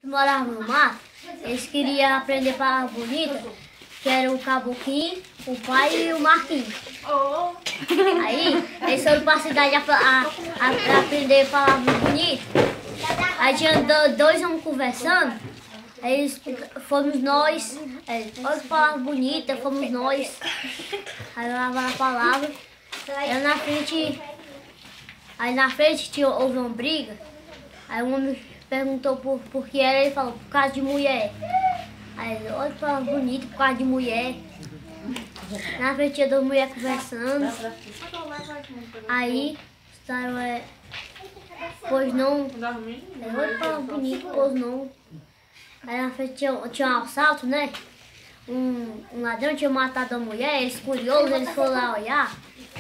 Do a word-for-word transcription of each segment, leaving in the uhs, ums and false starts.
moravam no mato, eles queriam aprender palavras bonitas, que era o Caboquinho, o pai e o Marquinhos. Aí, eles foram para a cidade a, a, a, a aprender palavras bonitas. Aí tinha dois homens conversando, aí eles, fomos nós, aí, olha que palavra bonita, fomos nós. Aí lavaram a palavra, aí na frente, aí na frente tinha, houve uma briga, aí o homem perguntou por, por que era, ele falou, por causa de mulher. Aí ele, olha que palavra bonita, por causa de mulher. Na frente tinha duas mulheres conversando, aí, estavam, é, pois não, olha que palavra bonita, pois não. Aí na frente tinha, tinha um assalto, né? Um, um ladrão tinha matado a mulher, eles curiosos, eles foram lá olhar.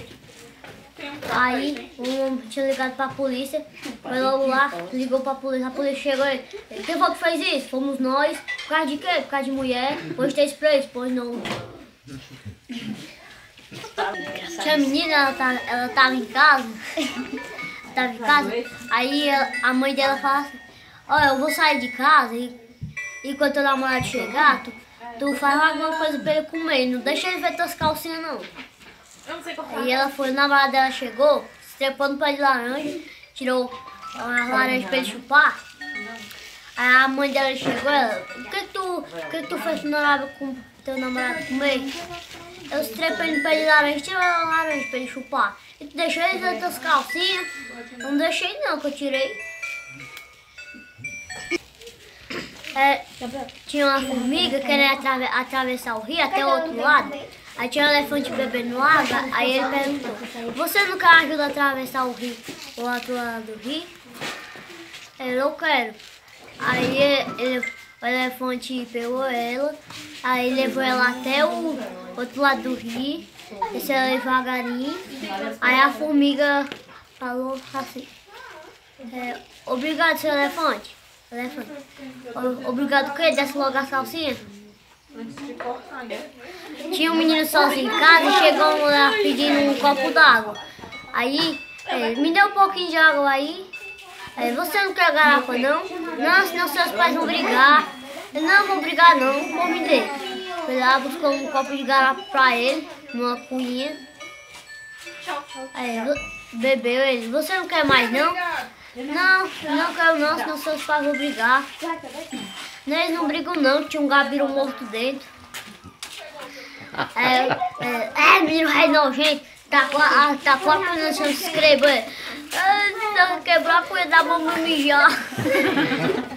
Aí um homem tinha ligado pra polícia, foi logo lá, ligou pra polícia, a polícia chegou e quem foi que fez isso? Fomos nós, por causa de quê? Por causa de mulher, pois tem preso, pois não. Tinha a menina, ela tava, ela tava em casa, tava em casa, aí ela, a mãe dela falou assim, olha, eu vou sair de casa e, e quando teu namorado chegar, tu, tu faz alguma coisa pra ele comer, não deixa ele ver tuas calcinhas não. Aí ela foi, o namorado dela chegou, se trepou no pé de laranja, tirou uma laranja pra ele chupar. Aí a mãe dela chegou, ela, o que que tu, o que que tu fez pro namorado, com teu namorado comer? Eu se trepei no pé de laranja, tirei a laranja pra ele chupar. E tu deixou ele ver tuas calcinhas? Eu não deixei não, que eu tirei. É, tinha uma formiga querendo atrave, atravessar o rio até o outro lado. Aí tinha um elefante bebendo água, aí ele perguntou, você não quer ajuda a atravessar o rio, o outro lado do rio? Ele, eu quero. Aí ele, ele, o elefante pegou ela, aí levou ela até o outro lado do rio, desceu ela devagarinho, aí a formiga falou assim, é, obrigado, seu elefante. elefante. Obrigado o quê? Desce logo a calcinha. Tinha um menino sozinho em casa e chegou uma mulher pedindo um copo d'água. Aí, ele, me deu um pouquinho de água aí. Aí, você não quer garrafa não? Não, senão seus pais vão brigar. Eu não vou brigar não, vou me dar. Foi lá, buscou um copo de garrafa pra ele, numa cunhinha. Aí, bebeu ele, você não quer mais não? Não, não quero não, senão seus pais vão brigar. Não, eles não brigam não, tinha um gabiru morto dentro. É, é, é menino rei nojento, tá com a, tá com a cunha se inscrever. É, quebrou a cunha da bomba mijar.